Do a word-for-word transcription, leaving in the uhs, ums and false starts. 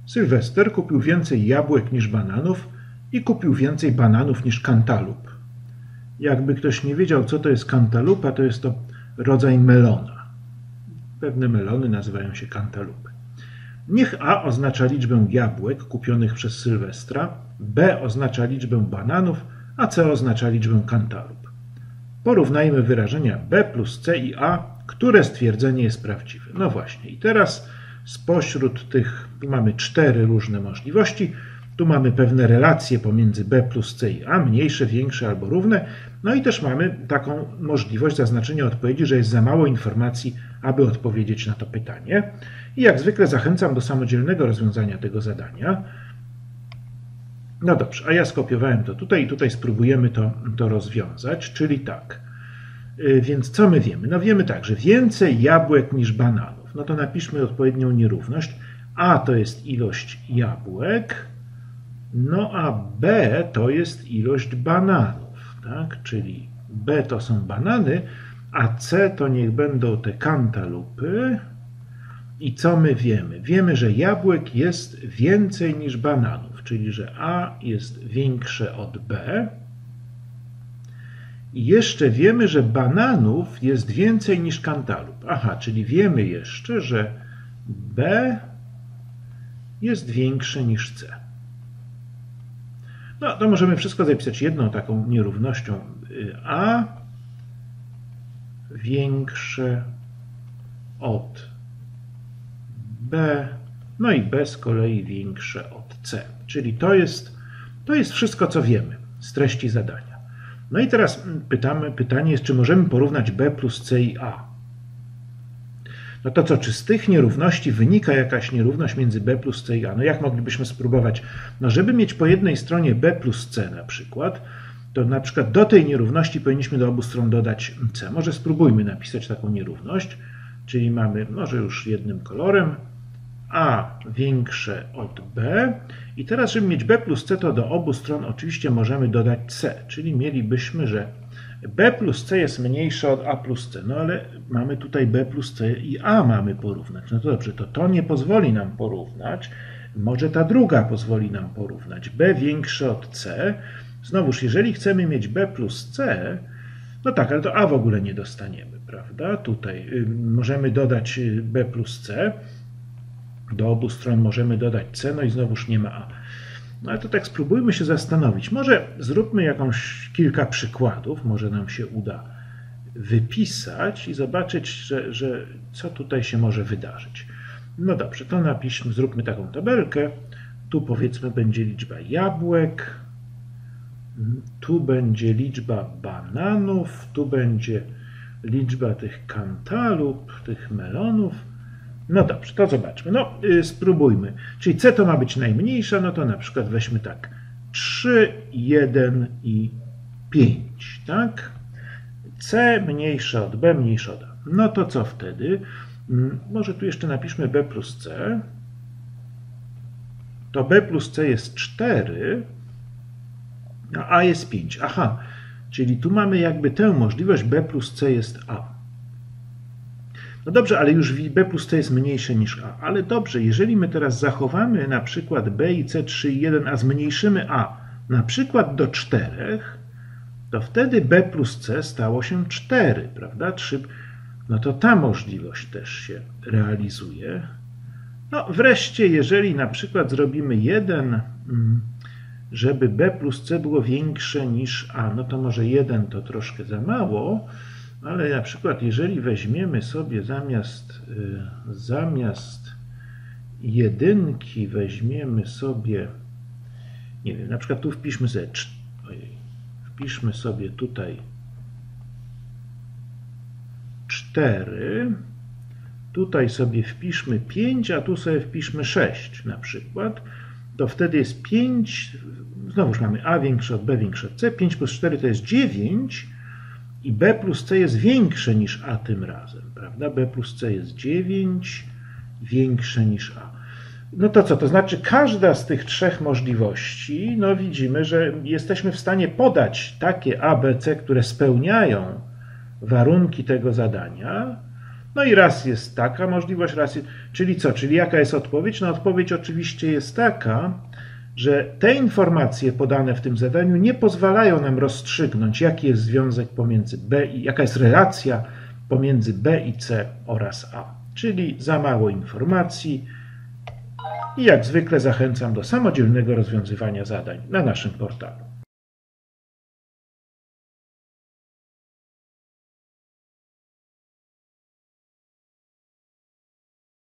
Sylwester kupił więcej jabłek niż bananów i kupił więcej bananów niż kantalup. Jakby ktoś nie wiedział, co to jest kantalupa, to jest to rodzaj melona. Pewne melony nazywają się kantalupy. Niech A oznacza liczbę jabłek kupionych przez Sylwestra, B oznacza liczbę bananów, a C oznacza liczbę kantalup. Porównajmy wyrażenia B plus C i A, które stwierdzenie jest prawdziwe. No właśnie, i teraz spośród tych, tu mamy cztery różne możliwości, tu mamy pewne relacje pomiędzy B plus C i A, mniejsze, większe albo równe, no i też mamy taką możliwość zaznaczenia odpowiedzi, że jest za mało informacji, aby odpowiedzieć na to pytanie. I jak zwykle zachęcam do samodzielnego rozwiązania tego zadania. No dobrze, a ja skopiowałem to tutaj i tutaj spróbujemy to, to rozwiązać, czyli tak. Więc co my wiemy? No wiemy tak, że więcej jabłek niż bananów. No to napiszmy odpowiednią nierówność. A to jest ilość jabłek, no a B to jest ilość bananów, tak? Czyli B to są banany, a C to niech będą te kantalupy. I co my wiemy? Wiemy, że jabłek jest więcej niż bananów, czyli że A jest większe od B. I jeszcze wiemy, że bananów jest więcej niż kantalup. Aha, czyli wiemy jeszcze, że B jest większe niż C. No, to możemy wszystko zapisać jedną taką nierównością. A większe od B, no i B z kolei większe od C. Czyli to jest, to jest wszystko, co wiemy z treści zadania. No i teraz pytamy, pytanie jest, czy możemy porównać B plus C i A. No to co, czy z tych nierówności wynika jakaś nierówność między B plus C i A? No jak moglibyśmy spróbować? No żeby mieć po jednej stronie B plus C na przykład, to na przykład do tej nierówności powinniśmy do obu stron dodać C. Może spróbujmy napisać taką nierówność, czyli mamy może już jednym kolorem A większe od B i teraz, żeby mieć B plus C, to do obu stron oczywiście możemy dodać C, czyli mielibyśmy, że B plus C jest mniejsze od A plus C, no ale mamy tutaj B plus C i A mamy porównać. No to dobrze, to to nie pozwoli nam porównać, może ta druga pozwoli nam porównać. B większe od C, znowuż jeżeli chcemy mieć B plus C, no tak, ale to A w ogóle nie dostaniemy, prawda? Tutaj y, możemy dodać B plus C, do obu stron możemy dodać C, no i znowuż nie ma A. No ale to tak spróbujmy się zastanowić. Może zróbmy jakąś kilka przykładów, może nam się uda wypisać i zobaczyć, że, że co tutaj się może wydarzyć. No dobrze, to napiszmy, zróbmy taką tabelkę. Tu powiedzmy będzie liczba jabłek, tu będzie liczba bananów, tu będzie liczba tych kantalup, tych melonów. No dobrze, to zobaczmy. No, yy, spróbujmy. Czyli C to ma być najmniejsza, no to na przykład weźmy tak trzy, jeden i pięć, tak? C mniejsza od B, mniejsza od A. No to co wtedy? Hmm, może tu jeszcze napiszmy B plus C. To B plus C jest cztery, a A jest pięć. Aha, czyli tu mamy jakby tę możliwość, B plus C jest A. No dobrze, ale już B plus C jest mniejsze niż A. Ale dobrze, jeżeli my teraz zachowamy na przykład B i C trzy i jeden, a zmniejszymy A na przykład do czterech, to wtedy B plus C stało się cztery, prawda? trzy, no to ta możliwość też się realizuje. No wreszcie, jeżeli na przykład zrobimy jeden, żeby B plus C było większe niż A, no to może jeden to troszkę za mało, ale na przykład jeżeli weźmiemy sobie zamiast, y, zamiast jedynki weźmiemy sobie, nie wiem, na przykład tu wpiszmy sobie, ojej, wpiszmy sobie tutaj cztery, tutaj sobie wpiszmy pięć, a tu sobie wpiszmy sześć na przykład, to wtedy jest pięć, znowuż mamy A większe od B większe od C, pięć plus cztery to jest dziewięć, i B plus C jest większe niż A tym razem, prawda? B plus C jest dziewięć, większe niż A. No to co? To znaczy każda z tych trzech możliwości, no widzimy, że jesteśmy w stanie podać takie A, B, C, które spełniają warunki tego zadania, No i raz jest taka możliwość, raz jest... Czyli co? Czyli jaka jest odpowiedź? No odpowiedź oczywiście jest taka, że te informacje podane w tym zadaniu nie pozwalają nam rozstrzygnąć, jaki jest związek pomiędzy B i jaka jest relacja pomiędzy B i C oraz A. Czyli za mało informacji i jak zwykle zachęcam do samodzielnego rozwiązywania zadań na naszym portalu.